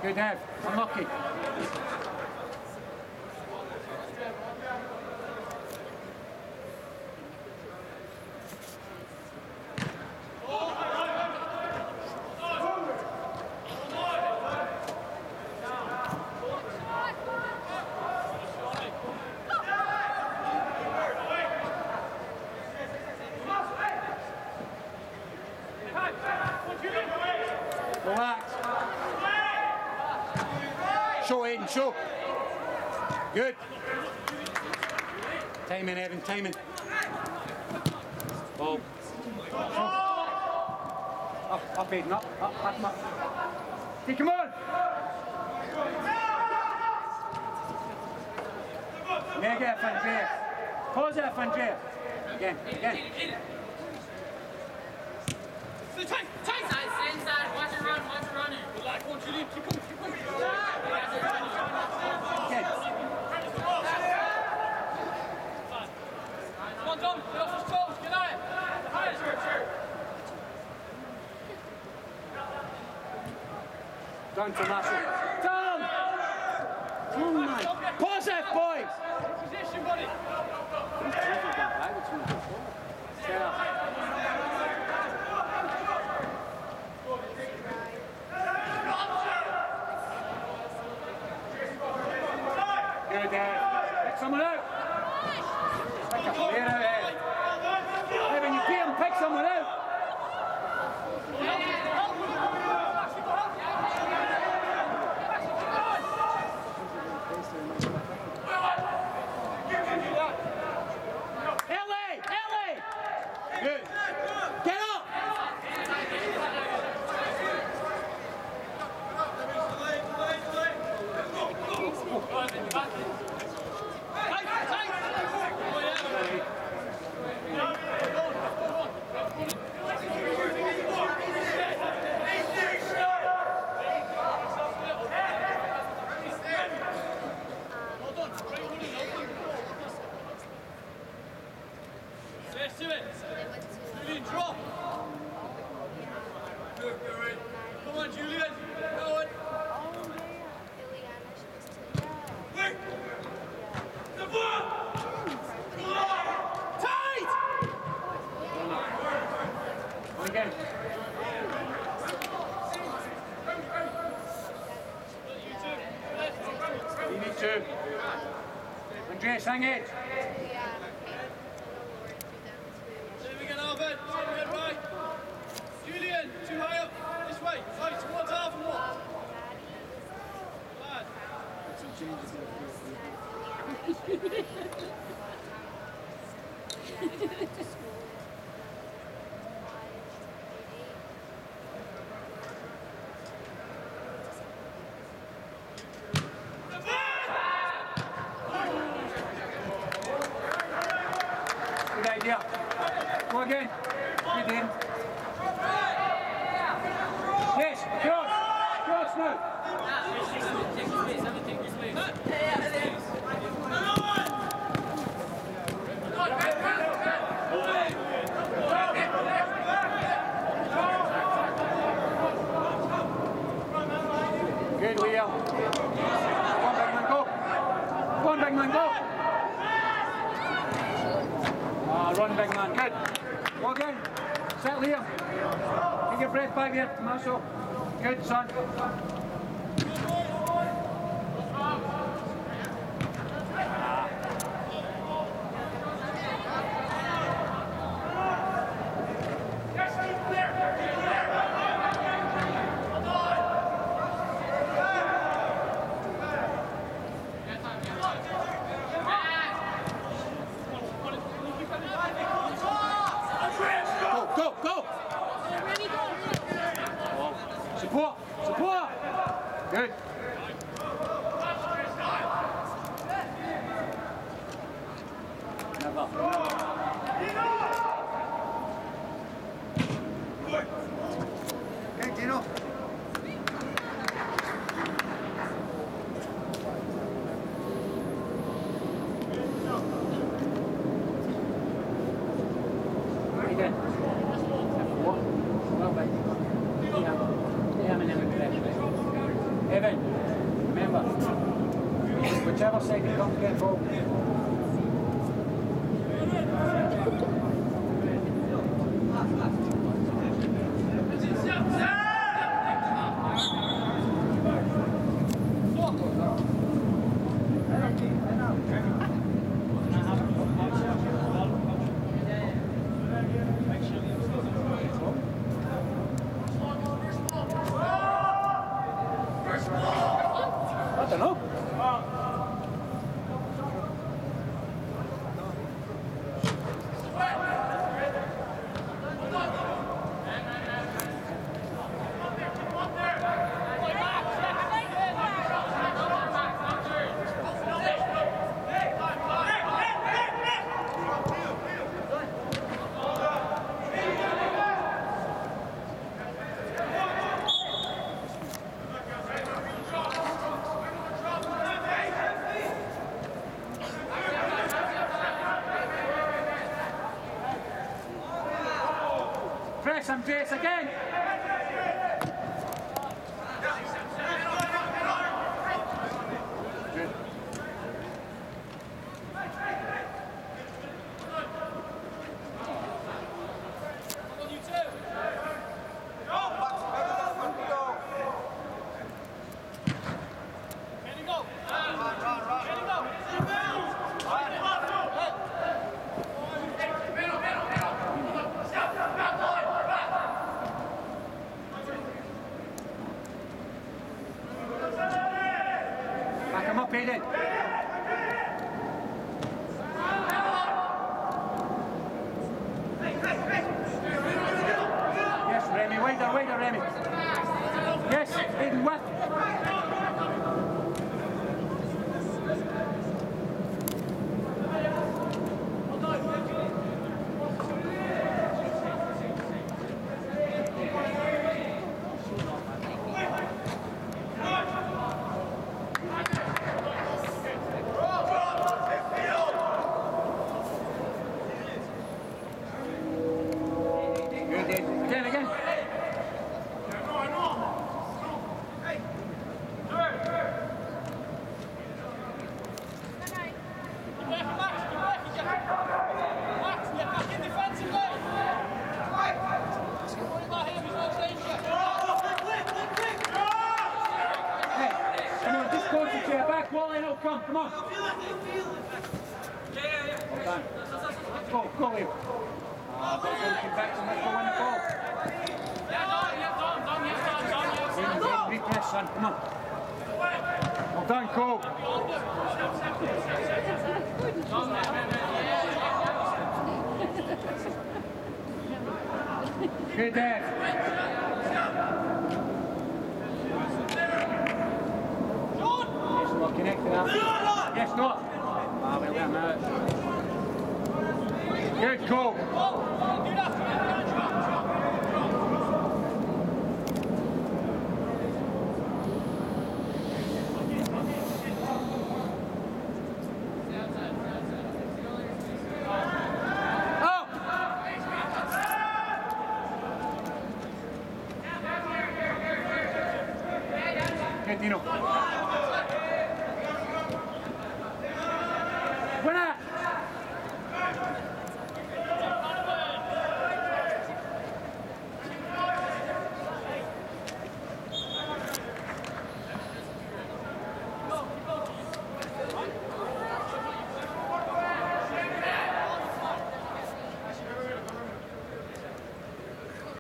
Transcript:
Good, Ev. Unlucky. Relax. Show, Aiden, show. Good. Timing, Evan, timing. Ball. Up, Aiden, up, back him up. Okay, come on. Negative, Andrea. Positive, Andrea. Again. Tight! Stay inside, watch it run. Relax, watch it in, keep coming. Again. Come on, Dom, get off his toes, get at it. Down to Marshall. Down! Oh my. Positive, boys! Position, buddy. Set up. Good, pick someone out. Pick a player out, Ed. Hey, when you beat him, pick someone out. Ellie! Good. Get up! Let's do it. Julian, drop. Come on, Julian. Go on. The ball. Tight. On again. You need to. Andreas, hang it. Right. Julian, too high up. This way. Right, towards half and one. Lad. Good idea. Go again. Good in. Yes, cross now. Good, Leo. Go on, big man, go. Go on, big man, go. Run, big man. Good. Go again. Set Liam. Take your breath back there, Tommaso. Good, son. Go! Support! Good. Never. Okay, Dino. Evan, remember, whichever side you come to get ball. I don't know. Press him, Jace, again! Good. Back him up, Aiden. Yes, Remy, wider, Remy. Yes, Aiden, width. Again. Back, Wally, no, come on. Well done. Go, Liam. Back to let's go win the ball. Repress, son, come on. Well done, Cole. Good, Dad. Yes, we're connected up. Yes, not. Ah, we'll let him out. Good, Cole. Dino.